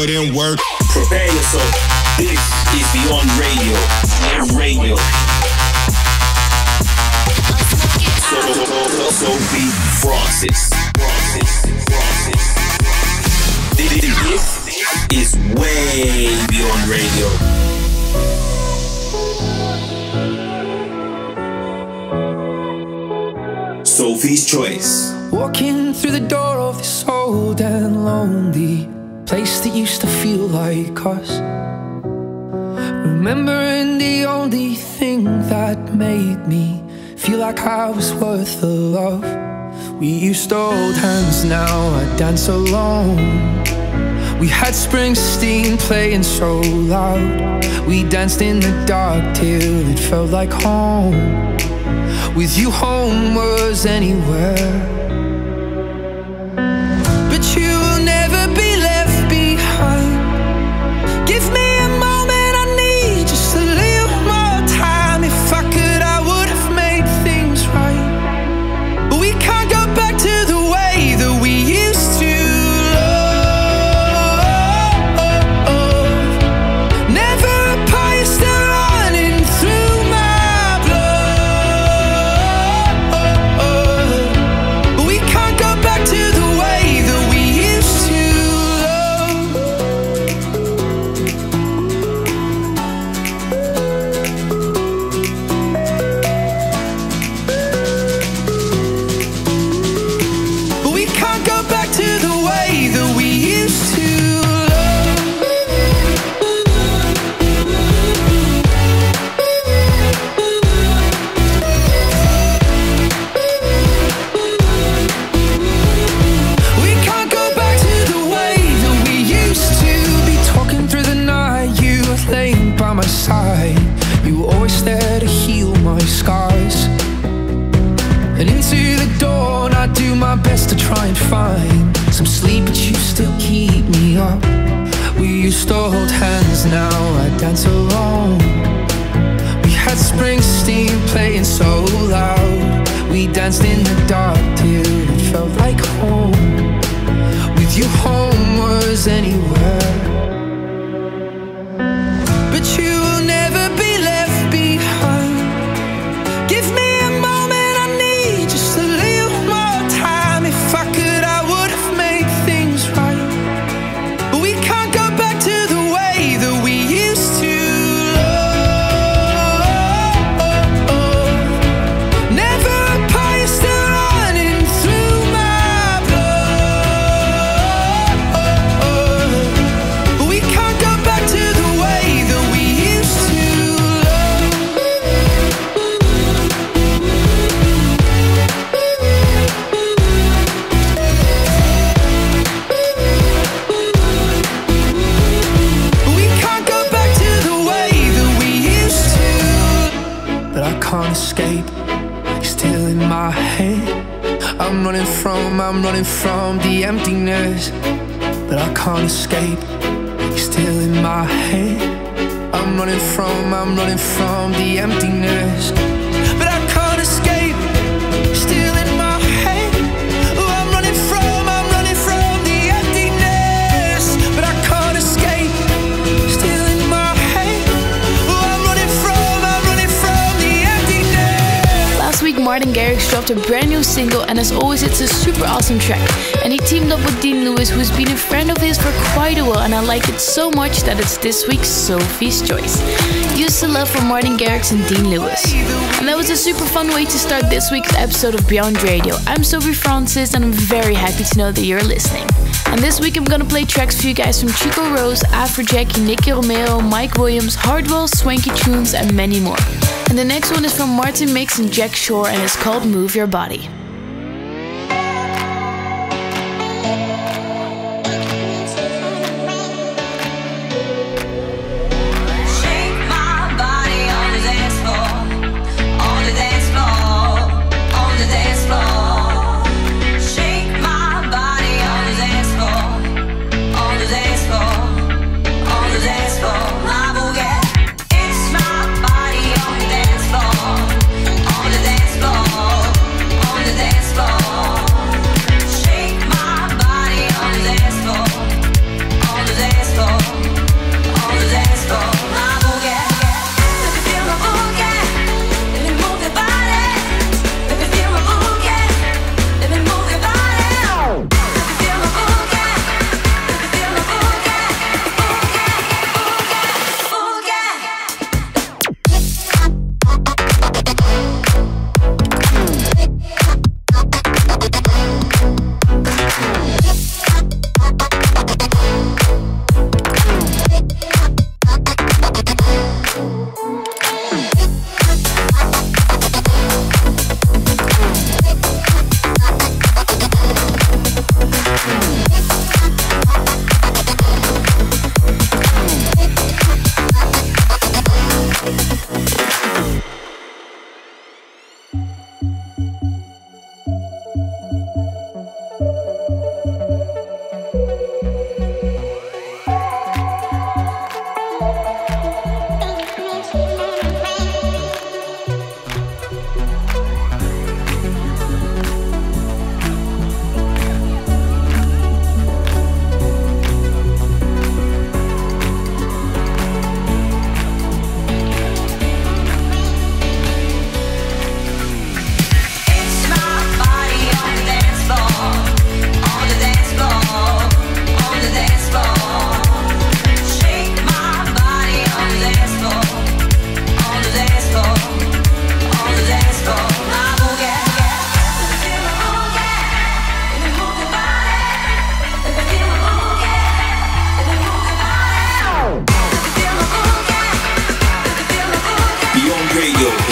put in work. Prepare yourself. This is Beyond Radio. Radio. Sophie Francis. This is way beyond radio. Sophie's Choice. Walking through the door of this old and lonely place that used to feel like us, remembering the only thing that made me feel like I was worth the love. We used to hold hands, now I dance alone. We had Springsteen playing so loud. We danced in the dark till it felt like home. With you, home was anywhere. But you will never be left behind. Give me a moment, I need just a little more time. If I could, I would have made things right. But we can't go back to the way that we used to love. Never apart, you're still running through my blood. But we can't go back to the way that we used to love. But we can't go back to the way that we used to love. We can't go back to the way that we used to be. Talking through the night, you were laying by my side. You were always there to heal my scars. And into the dawn, I do my best to try and find some sleep, but you still keep me up. We used to hold hands, now I dance alone. We had Springsteen playing so loud. We danced in the dark till it felt like home. With you, home was anywhere. But you will never be left behind. Give me a moment, I need just a little more time. If I could, I would have made things right. But we can't go back to the way that we used to love. Never apart, you're still running through my blood. But we can't go back to the way that we used to love. But we can't go back to the way that we used to. But I can't escape, you're still in my head. I'm running from the emptiness. But I can't escape, you're still in my head. I'm running from the emptiness. But I can't escape, you're still in my head. Oh, I'm running from the emptiness. But I can't escape, still in my head. Oh, I'm running from the emptiness. Last week, Martin Garrix dropped a brand new single, and as always, it's a super awesome track. And he teamed up with Dean Lewis, who's been a friend of his for quite a while, and I like it so much that it's this week's Sophie's Choice. Used to Love from Martin Garrix and Dean Lewis. And that was a super fun way to start this week's episode of Beyond Radio. I'm Sophie Francis, and I'm very happy to know that you're listening. And this week I'm gonna play tracks for you guys from Chico Rose, Afrojack, Nicky Romero, Mike Williams, Hardwell, Swanky Tunes, and many more. And the next one is from Martin Mix and Jack Shore, and it's called Move Your Body. On the dance floor, on the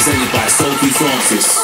presented by Sophie Francis.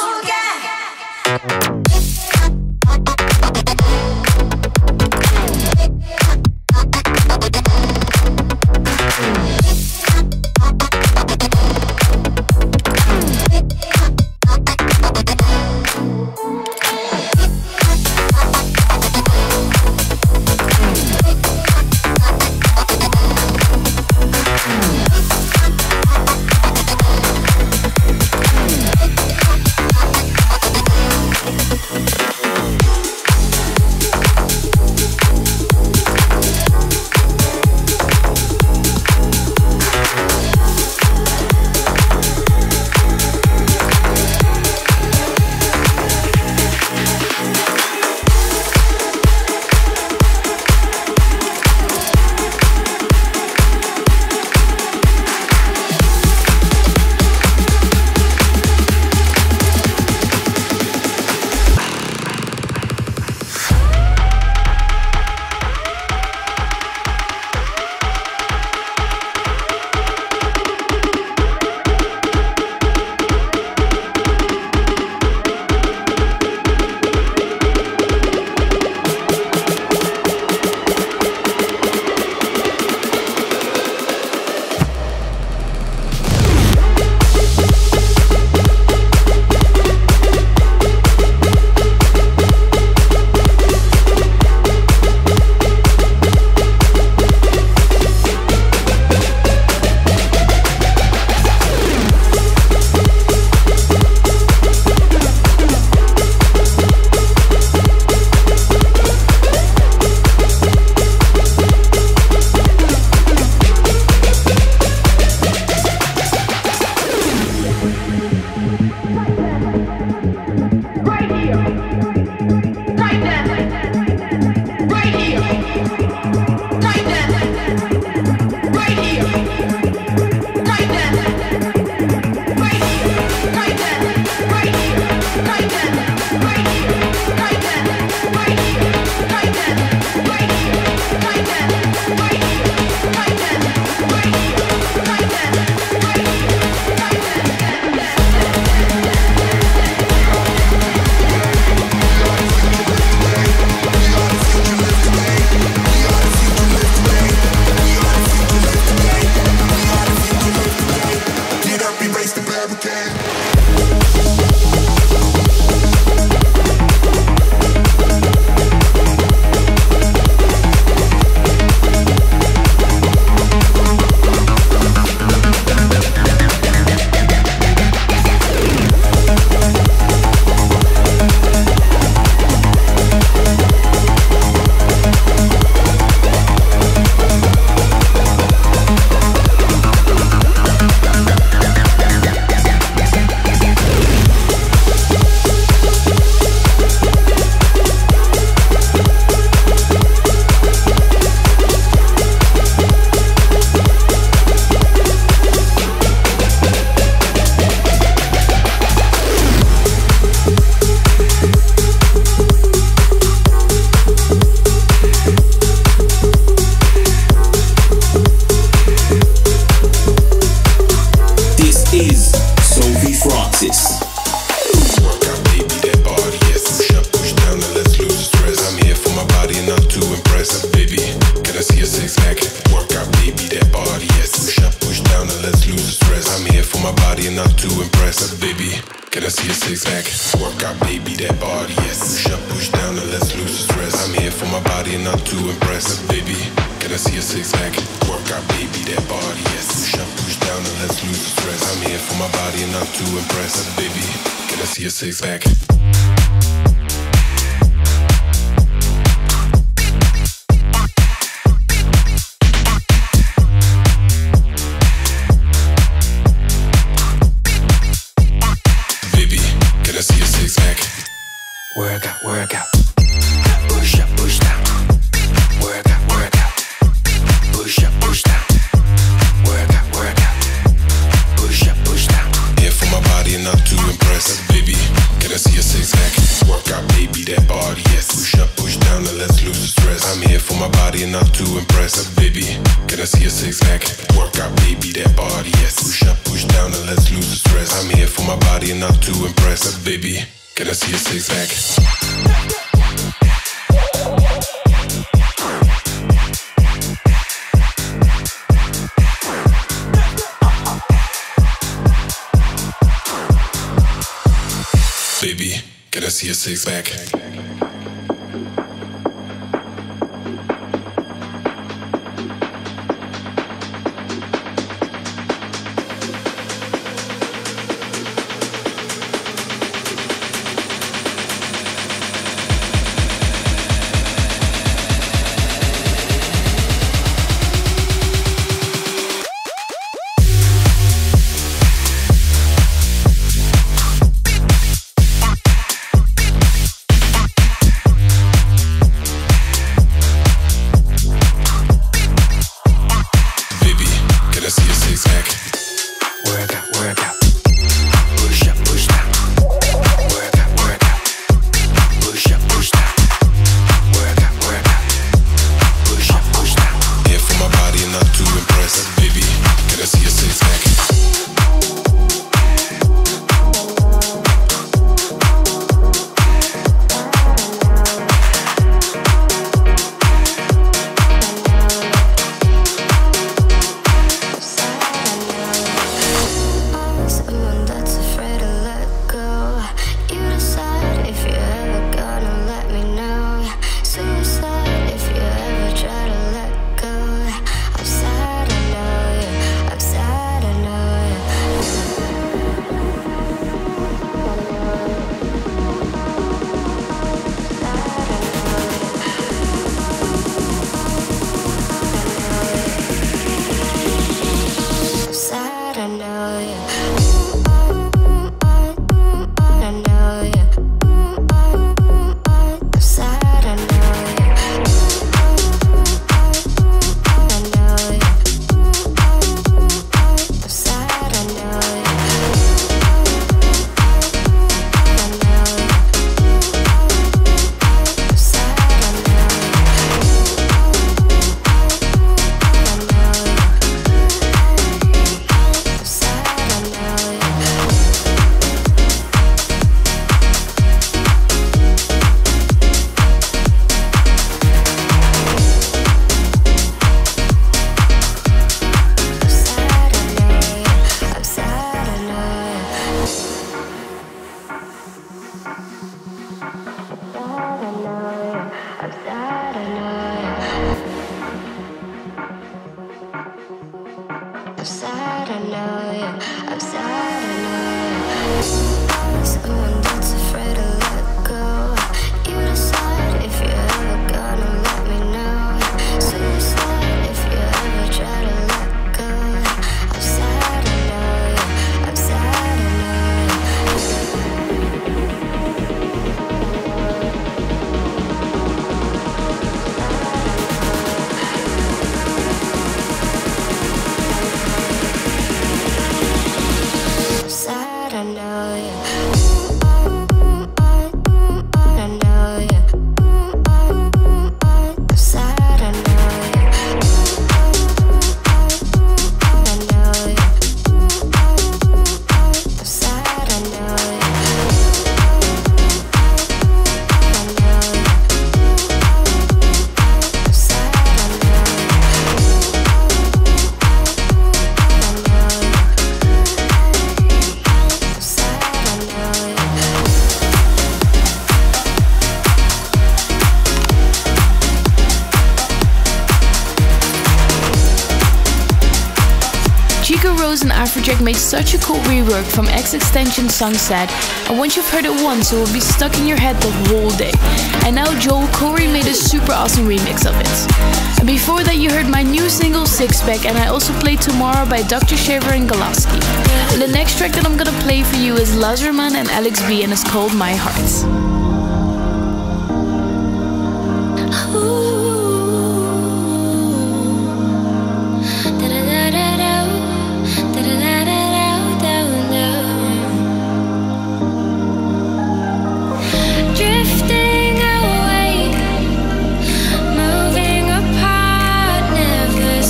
Can I see a six pack? Work out, baby, that body, yes. Push up, push down, and let's lose the stress. I'm here for my body enough to impress. But baby, can I see your six pack? Baby, can I see your six pack? Afrojack made such a cool rework from XXXTentacion's song Sad, and once you've heard it once, it will be stuck in your head the whole day. And now Joel Corey made a super awesome remix of it. And before that, you heard my new single Six Pack, and I also played Tomorrow by Dr. Shaver and Galaski. And the next track that I'm gonna play for you is Lazerman and Alex B, and it's called My Heart.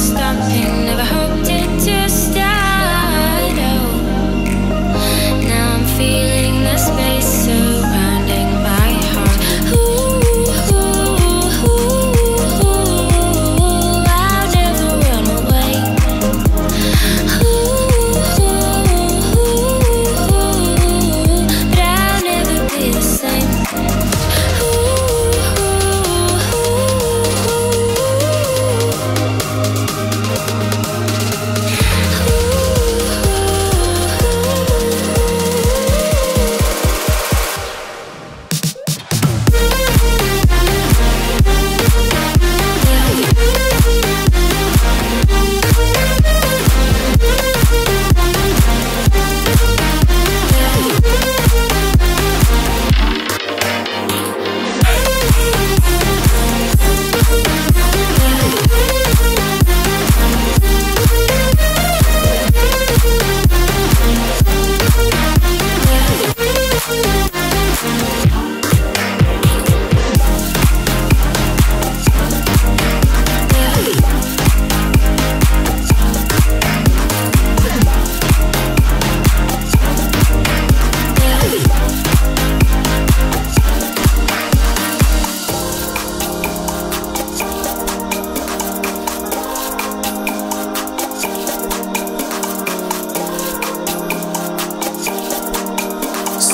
Never hoped it to start. Oh, now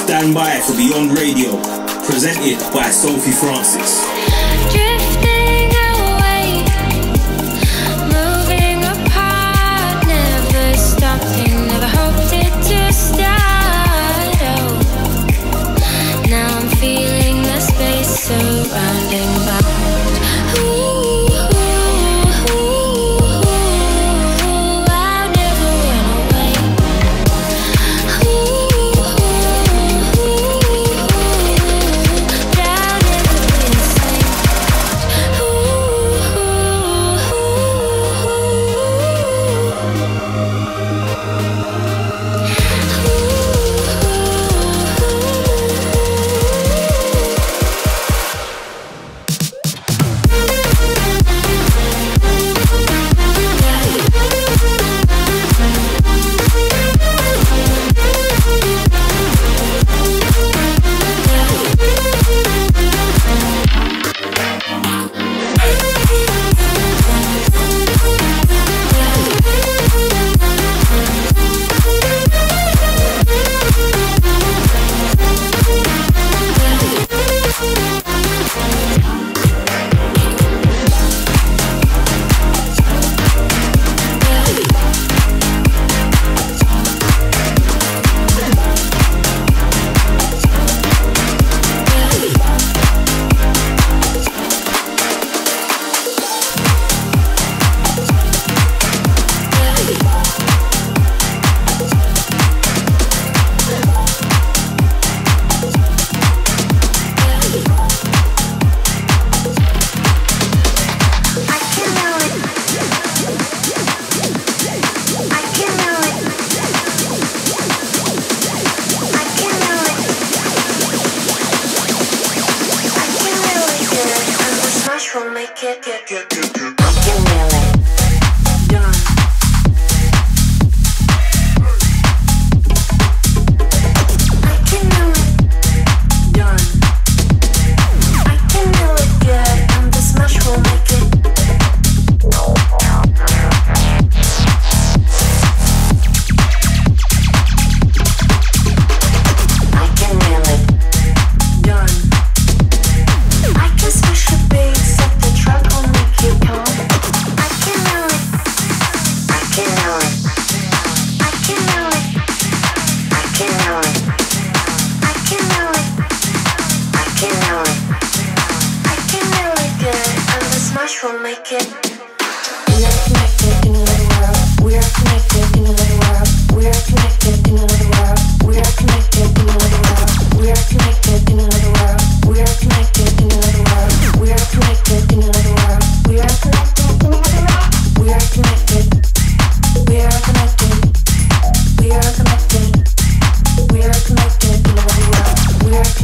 Stand by for Beyond Radio, presented by Sophie Francis. Drifting away, moving apart, never stopping, never hoped it to start. Oh, now I'm feeling the space surrounding my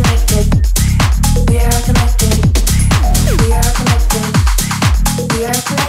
We are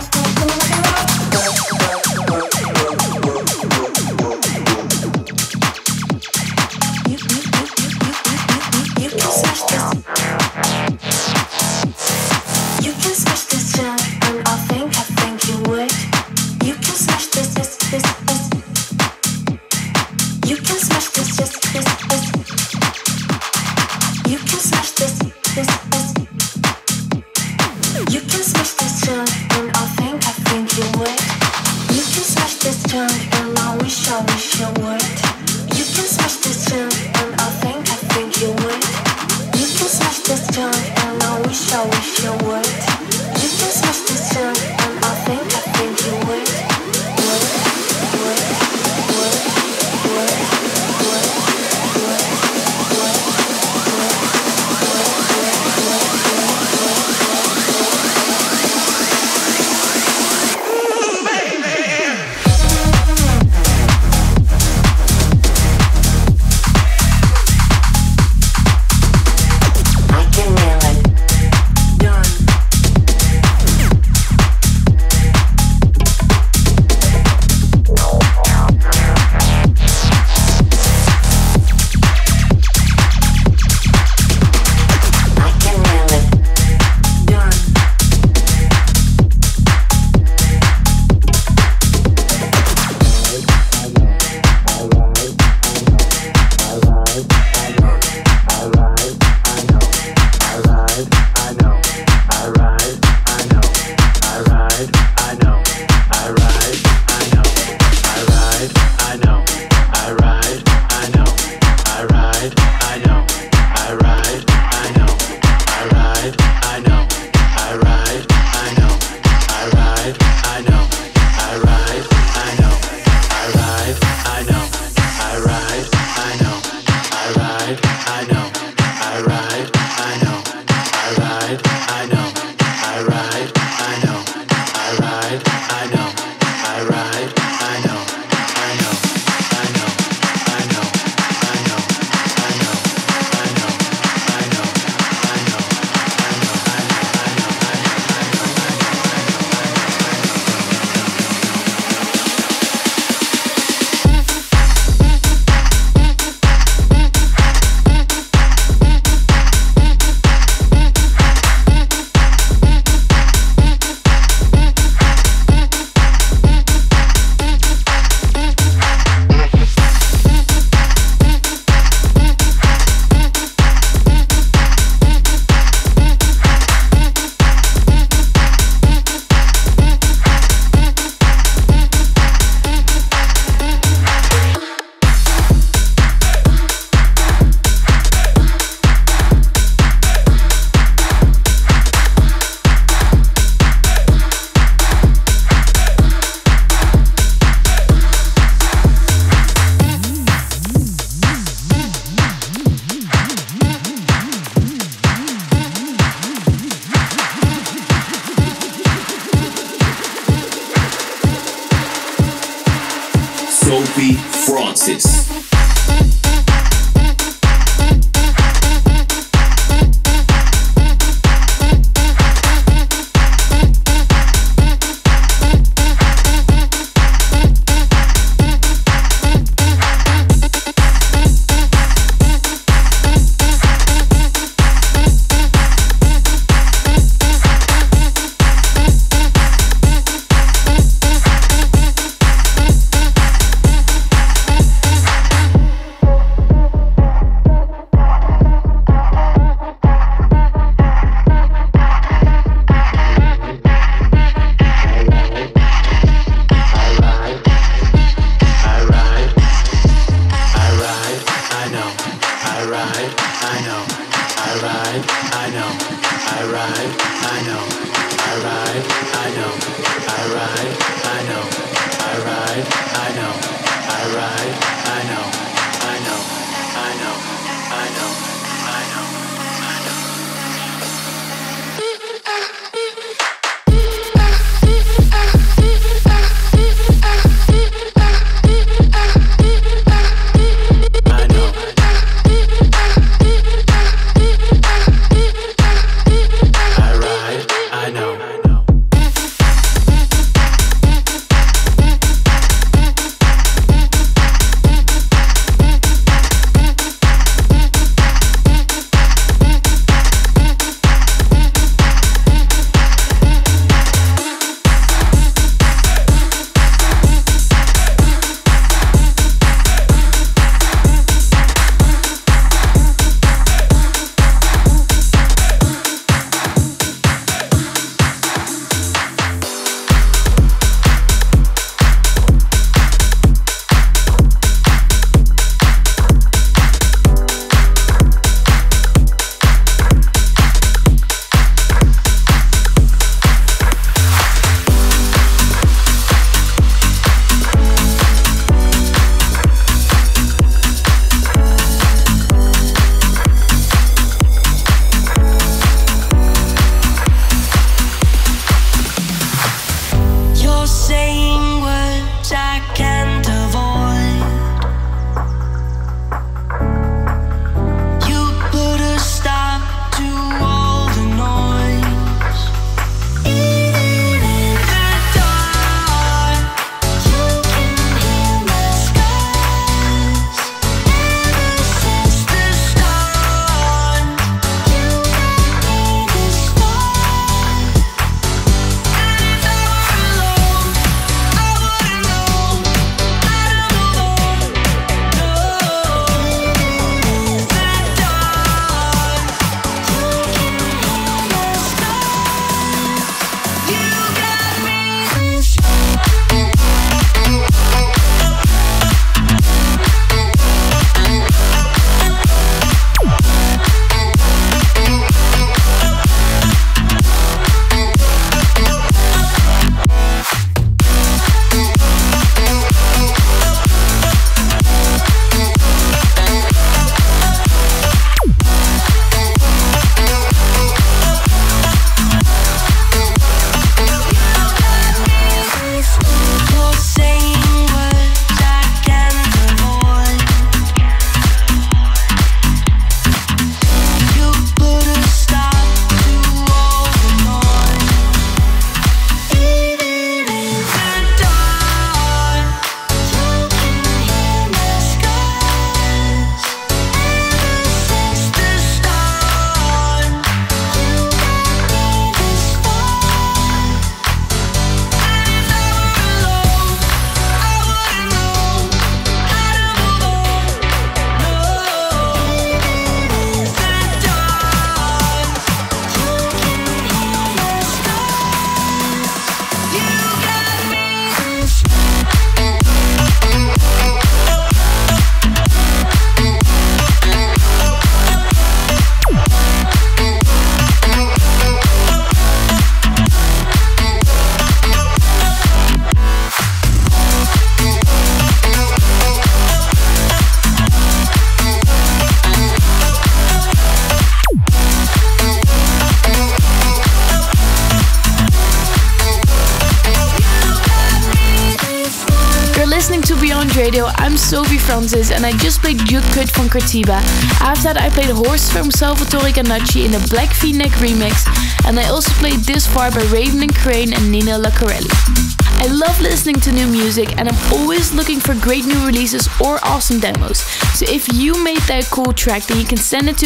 Radio. I'm Sophie Francis and I just played Juk Kut from Curtiba. After that I played Horse from Salvatore Ganacci in the Black V-Neck remix, and I also played This Far by Raven and Crane and Nina Lacarelli. I love listening to new music and I'm always looking for great new releases or awesome demos. So if you made that cool track, then you can send it to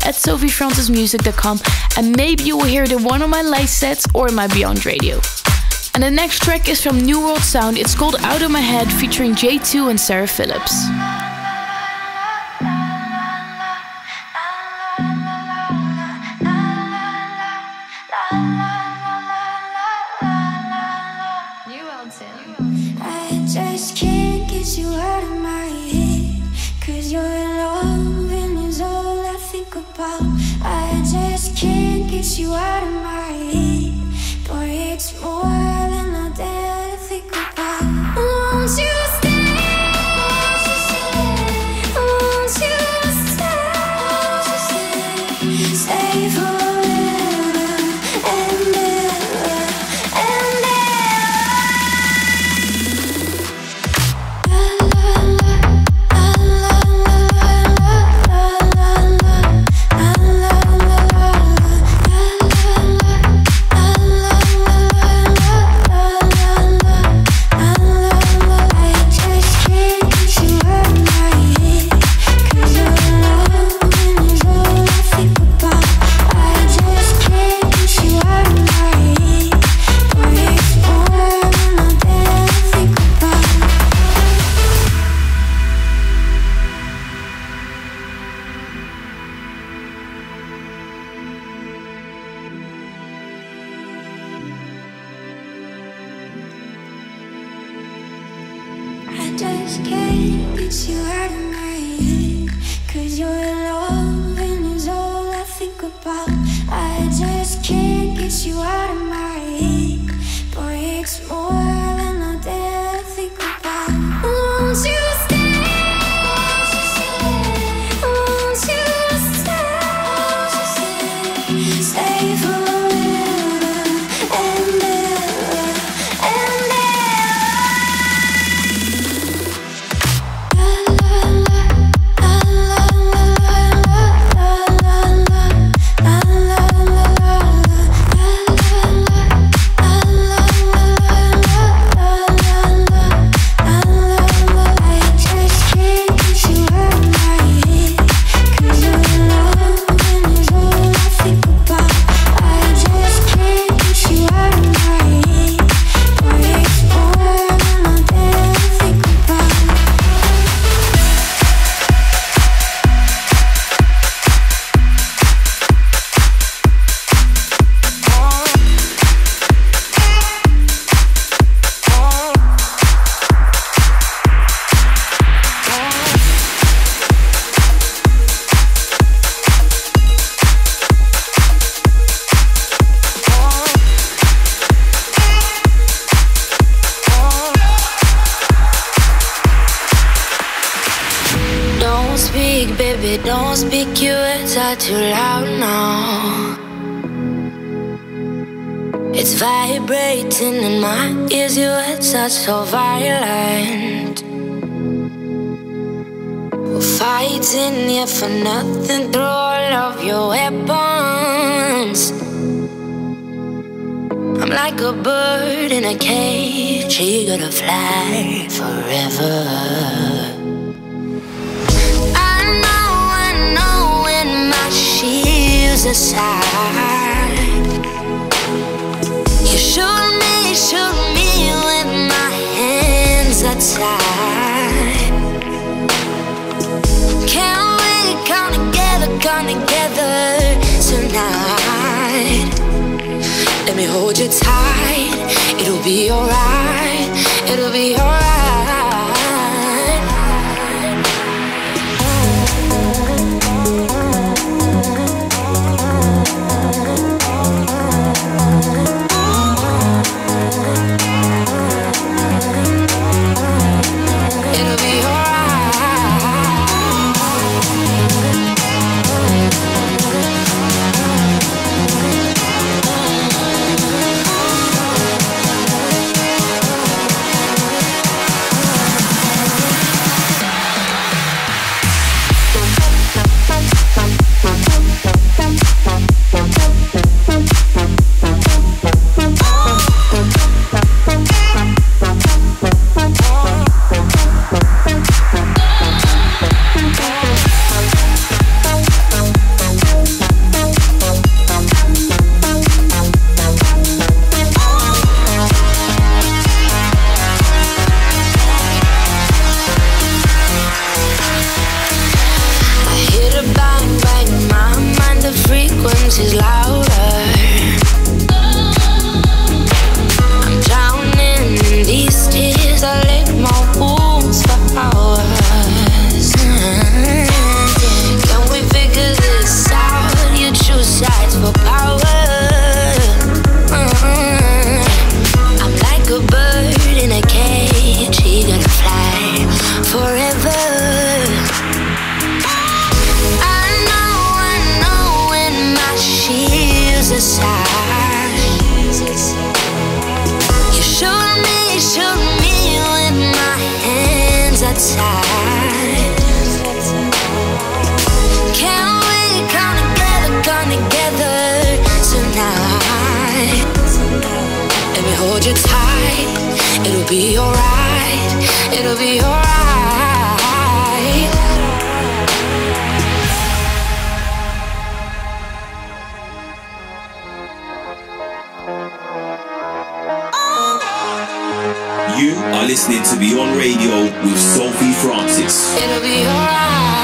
beyond@sophiefrancismusic.com and maybe you will hear it in one of my live sets or in my Beyond Radio. And the next track is from New World Sound. It's called Out of My Head, featuring J2 and Sarah Phillips. I just can't get you out of my head, 'cause your loving is get you out of my head. Boy, it's more than I dare to think about. Won't you stay? Won't you stay? Stay forever and ever and just can't get you out of my head. 'Cause your loving is all I think about. I just can't get you out of my head. Boy, it's more than I dare to think about. Won't you stay? Won't you stay? Stay forever and ever and ever. Baby, don't speak, your words are too loud now. It's vibrating in my ears, your words are so violent. We're fighting here for nothing through all of your weapons. I'm like a bird in a cage, eager to fly forever. Aside. You shoot me with my hands are tied. Can't we come together tonight? Let me hold you tight. It'll be alright. It'll be alright. listening to Beyond Radio with Sophie Francis. It'll be alright.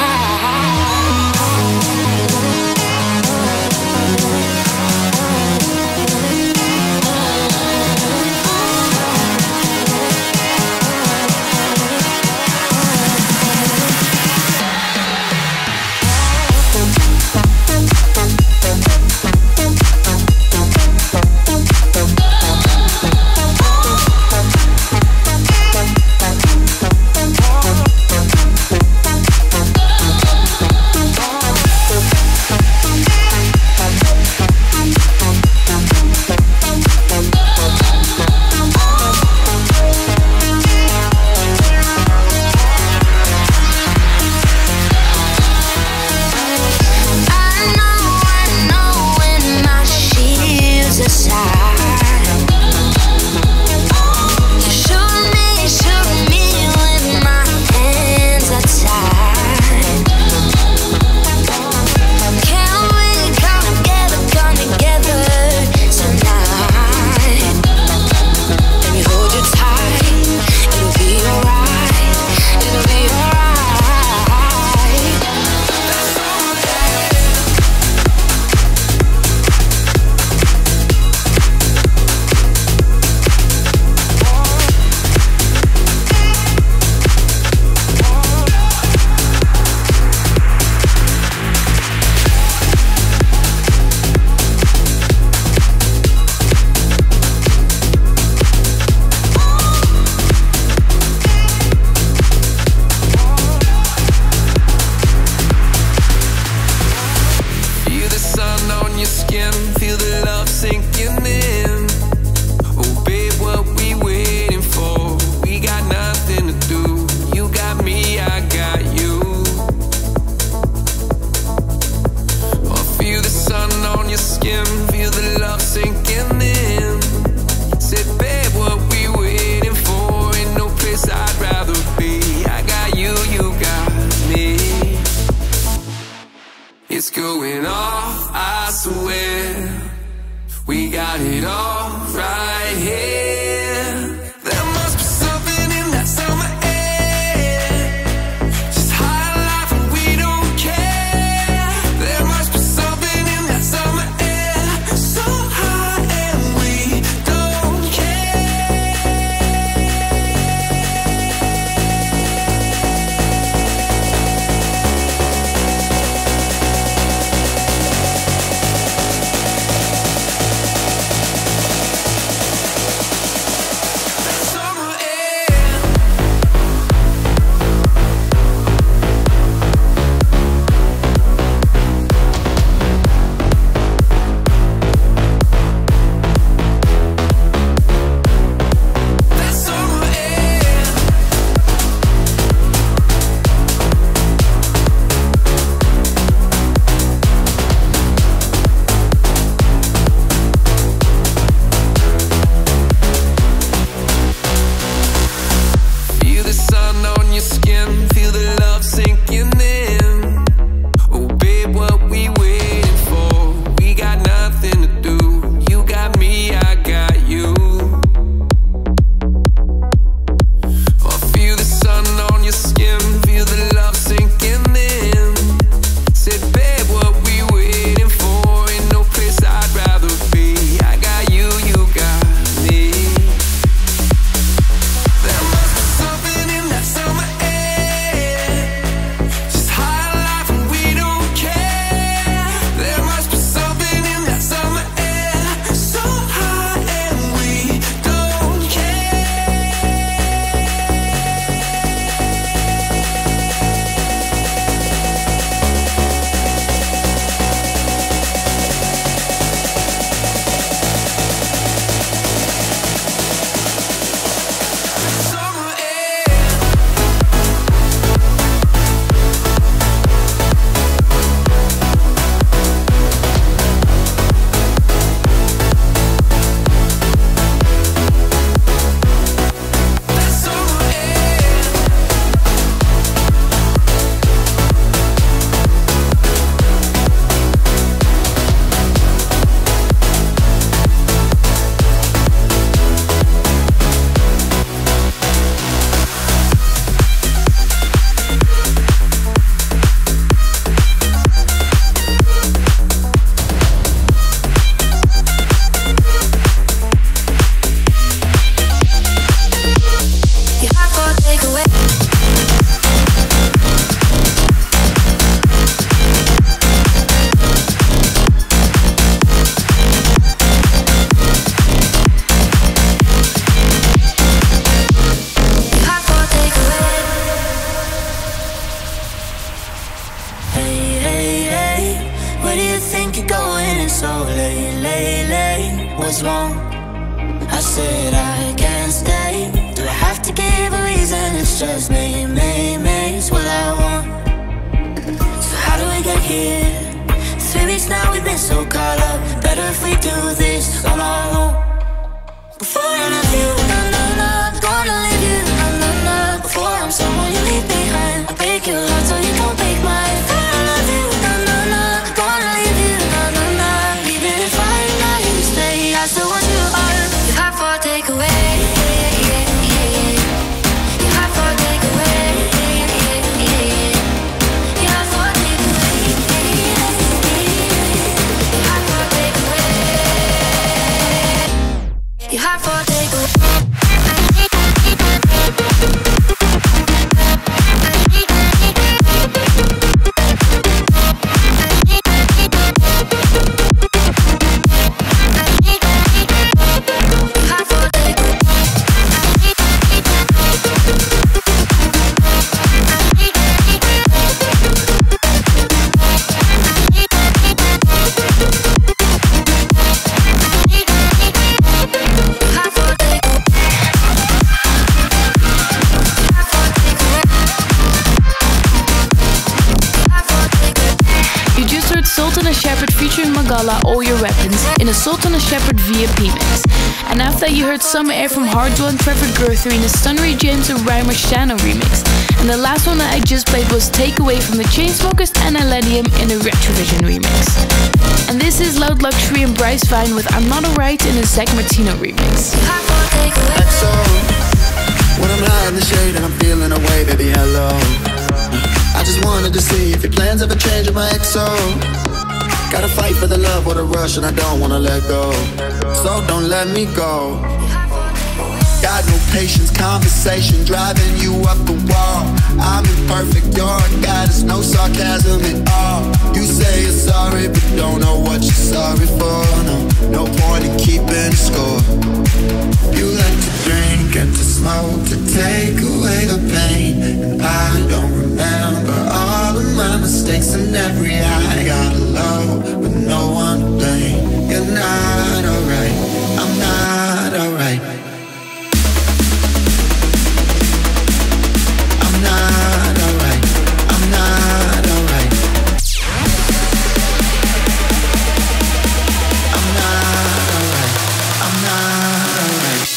lately? What's wrong? I said I can't stay. Do I have to give a reason? It's just me, it's what I want. So how do we get here? 3 weeks now we've been so caught up. Better if we do this on our own. Before I love you, na na na, gonna leave you, na na na. Before I'm someone you leave behind, I break your heart so you don't break mine. Before I love you, na na na, gonna leave you, na na na. Even if I know you stay, I still want you all. You have for takeaway, you have for takeaway, you have for takeaway, you have for takeaway, you have for takeaway. Sultan and Shepard featuring Magala, All Your Weapons, in a Sultan and Shepard VIP mix. And after you heard Summer Air from Hardwell and Trevor Guthrie in the Sunnery James and Rhymer Channel remix. And the last one that I just played was Take Away from the Chainsmokers and Elenium in a Retrovision remix. And this is Loud Luxury and Bryce Vine with I'm Not Alright in a Zach Martino remix. XO, when I'm high in the shade and I'm feeling away, baby, hello. I just wanted to see if your plans ever change with my XO. Gotta fight for the love or the rush and I don't wanna let go. So don't let me go. Got no patience, conversation driving you up the wall. I'm imperfect, you're a goddess, no sarcasm at all. You say you're sorry but don't know what you're sorry for. No point in keeping score. You like to drink and to smoke to take away the pain. And I don't remember all of my mistakes and every high. Got a low with no one to blame. You're not alright, I'm not alright. I'm not alright, I'm not alright. I'm not alright, I'm not alright.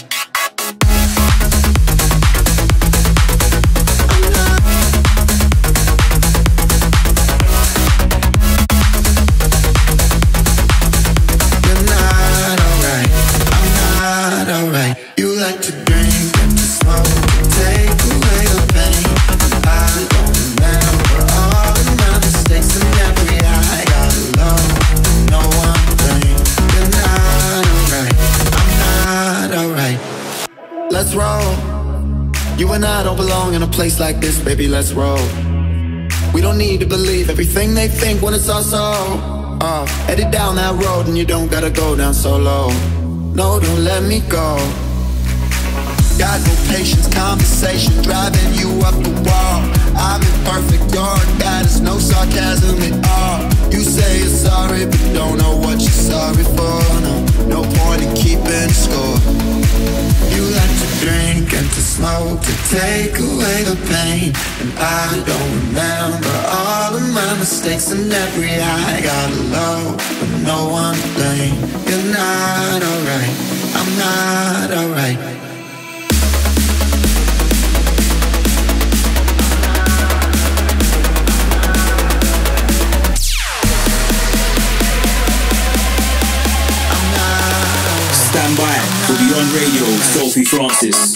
You're not alright, I'm not alright. You like to drink and to smoke to take away the pain. I don't remember all of my mistakes and every I got alone. No one to blame. You're not alright, I'm not alright. Let's roll. You and I don't belong in a place like this, baby, let's roll. We don't need to believe everything they think when it's all so. Headed down that road and you don't gotta go down so low. No, don't let me go. Got no patience, conversation driving you up the wall. I'm imperfect, you're a goddess, no sarcasm at all. You say you're sorry but don't know what you're sorry for. No point in keeping score. You like to drink and to smoke to take away the pain. And I don't remember all of my mistakes and every high. Got low but no one to blame. You're not alright, I'm not alright. Stand by for Beyond Radio, Sophie Francis.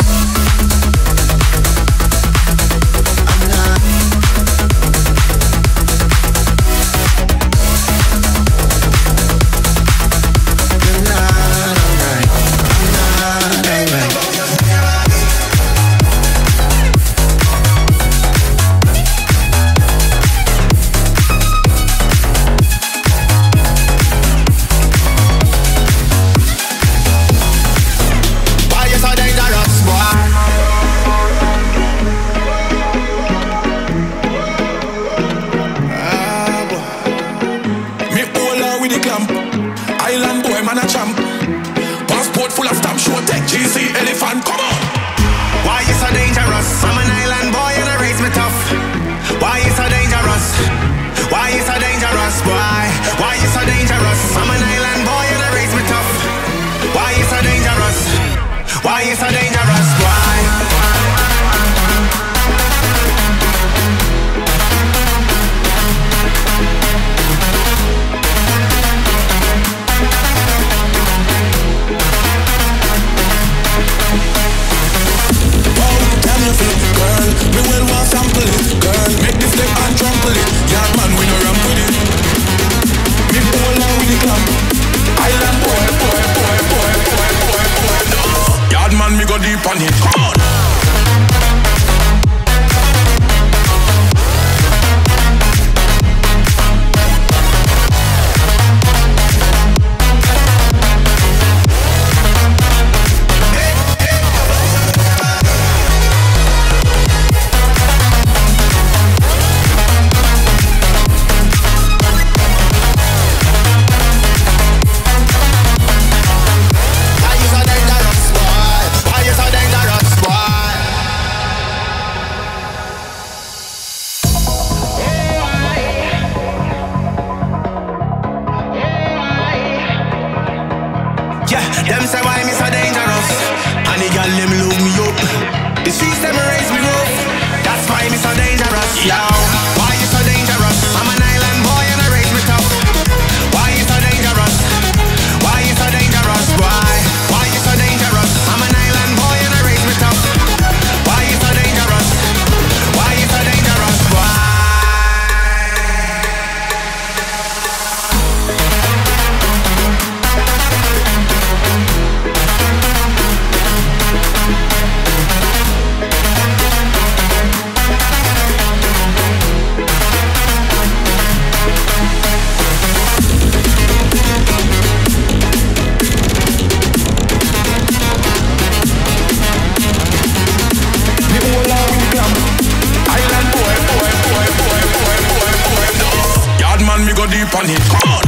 Island boy, man a champ. Passport full of stamp, show tech, GC, elephant, come on. Why you so dangerous? I'm an island boy and I raise me tough. Why you so dangerous? Why you so dangerous? Why you so dangerous? I'm an island boy and I raise me tough. Why you so dangerous? Why you so dangerous? Why? Girl, we will want sample it. Girl, make this step and trample it. Yeah, man, we no ramp with it. Me pull along with the clamp. Island boy, no. Yard man, me go deep on it. Come on. Them say why me so dangerous, and the girl them look me up. The streets them raise me rough. That's why me so dangerous. Yo, why you so dangerous? I'm an island boy and I raise me tough. Why you so dangerous? Why you so dangerous? Why you so dangerous? I'm an island boy and I raise me tough. Why you so dangerous? Why you so dangerous? Why? Man, me go deep on it, come on.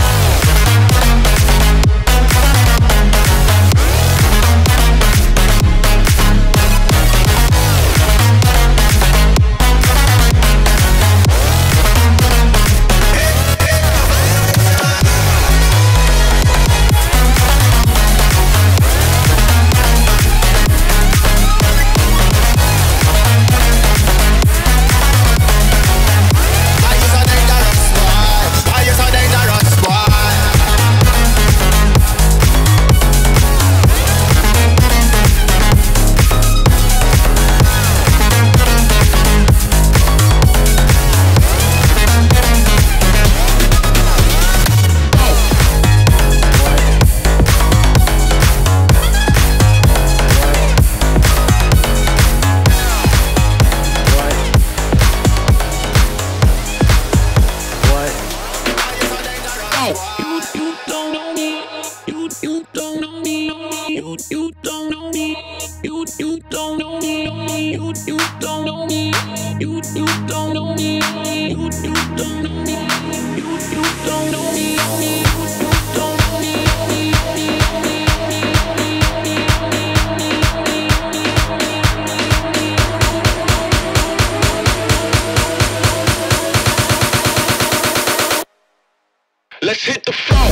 Let's hit the floor.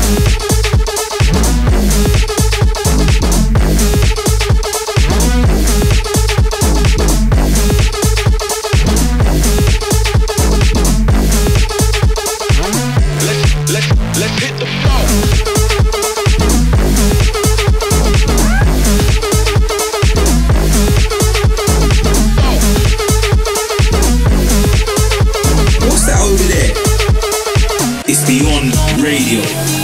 Let's hit the floor. What's that over there? It's Beyond Radio.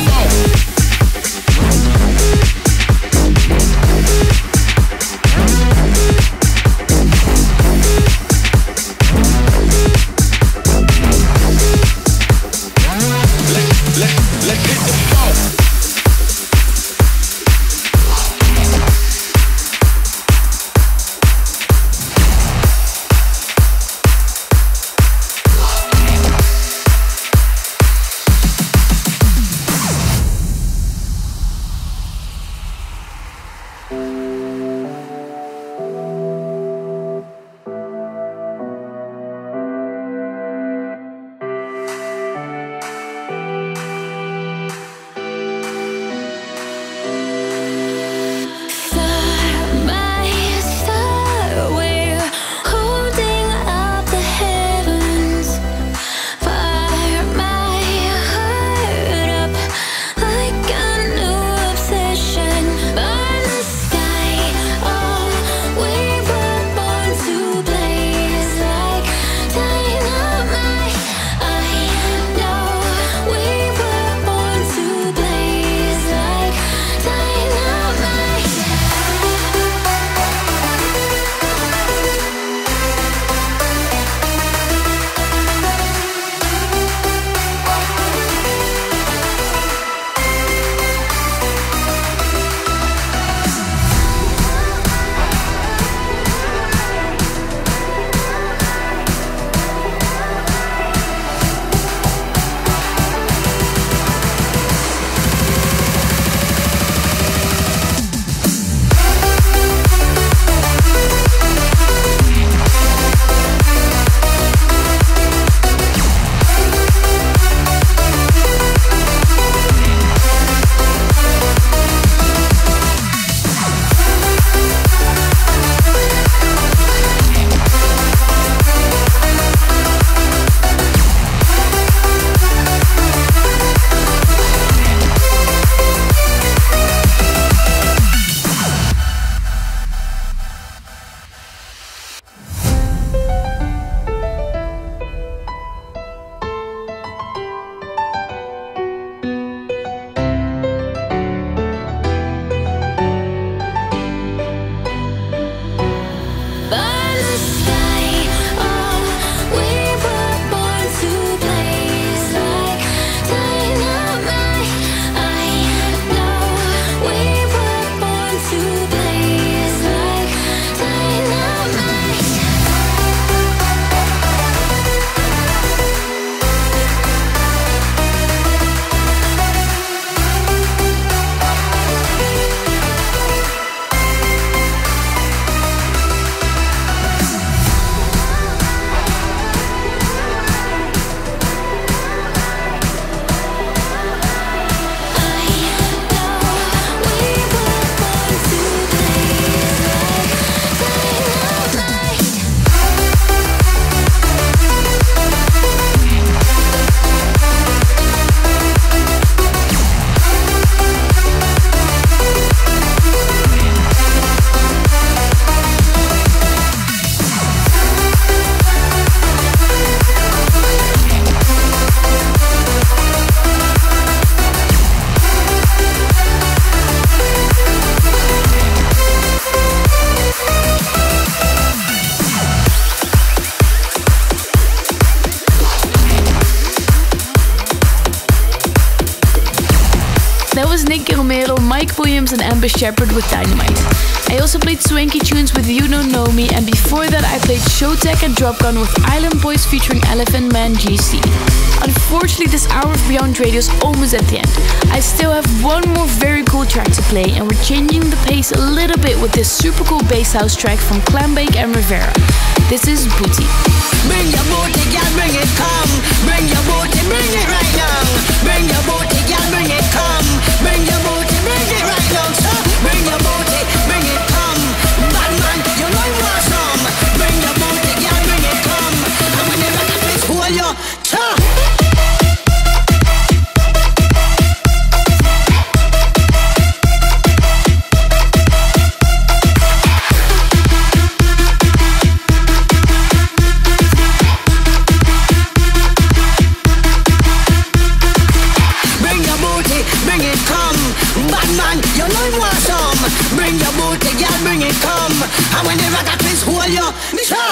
Let's hit the floor. That was Nicky Romero, Mike Williams and Amber Shepherd with Dynamite. I also played Swanky Tunes with You Don't Know Me, and before that I played Showtek and Dropgun with Island Boys featuring Elephant Man GC. Unfortunately, this hour of Beyond Radio is almost at the end. I still have one more very cool track to play, and we're changing the pace a little bit with this super cool bass house track from Clambake and Rivera. This is Booty. Bring your booty, girl, bring it, come. Bring your booty, bring it right now. Bring your booty, girl, bring it, come. Bring your booty, bring it right now. So bring your booty, bring it, come. Bad man, you know you want some. Bring your booty, girl, bring it, come. And when you rock it, hold your tongue. Bring your booty, girl, bring it, come. And when you rock a twist, hold your tongue.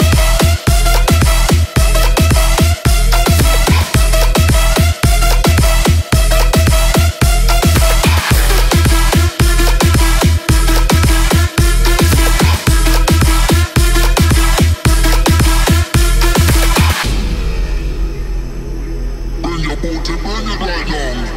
Bring your booty, bring it right now.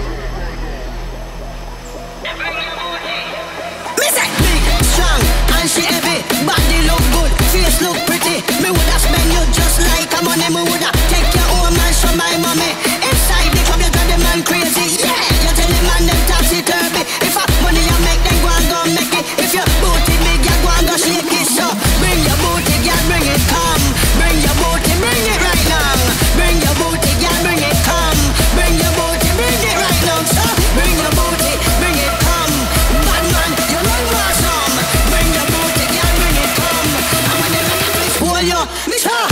She heavy, body look good, face look pretty. Me woulda spend you just like a money. Me woulda take your home and show my mommy. Inside the club you drive the man crazy. Yeah, you tell the man them topsy-turvy. If I money you make, then go and go make it. If your booty big, you go and go shake it. So bring your booty, girl, bring it, come. Bring your booty, bring it right now. Bring your booty, girl, bring it, come. Bring your booty, bring it right now. So bring your booty, bring it, come. Bad man, you know you want some. Bring your booty, girl, bring it, come. And when you rock it, please hold your tongue.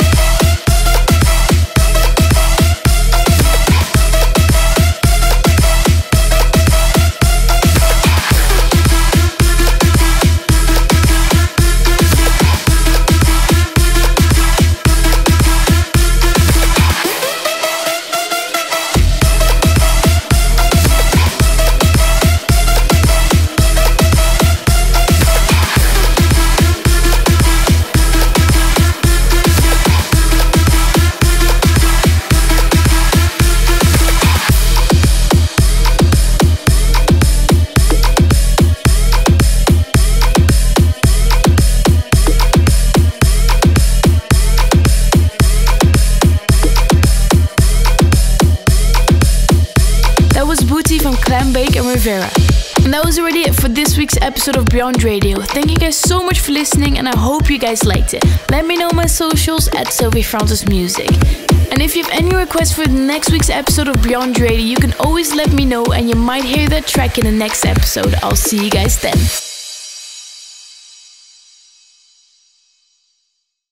From Clambake and Rivera. And that was already it for this week's episode of Beyond Radio. Thank you guys so much for listening, and I hope you guys liked it. Let me know on my socials at Sophie Francis Music. And if you have any requests for next week's episode of Beyond Radio, you can always let me know, and you might hear that track in the next episode. I'll see you guys then.